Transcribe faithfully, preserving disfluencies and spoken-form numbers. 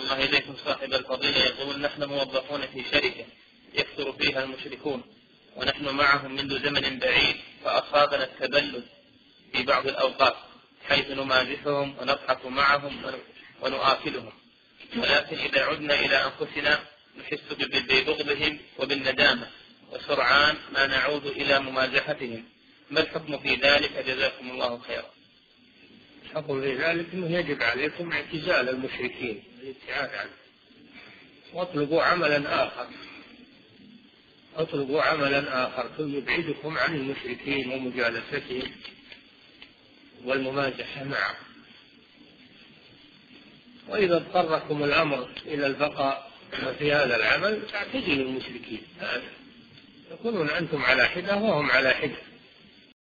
الله إليكم صاحب الفضيلة يقول: نحن موظفون في شركة يكثر فيها المشركون، ونحن معهم منذ زمن بعيد، فأصابنا التبلد في بعض الأوقات حيث نمازحهم ونضحك معهم ونؤاكلهم، ولكن إذا عدنا إلى أنفسنا نحس ببغضهم وبالندامة، وسرعان ما نعود إلى ممازحتهم. ما الحكم في ذلك؟ جزاكم الله خيرا. الحكم في ذلك أنه يجب عليكم اعتزال المشركين، الابتعاد عنه، واطلبوا عملا آخر اطلبوا عملا آخر يبعدكم عن المشركين ومجالستهم والممازحة معهم. وإذا اضطركم الأمر إلى البقاء في هذا العمل فاعتزلوا المشركين، تكونون أنتم على حدة وهم على حدة.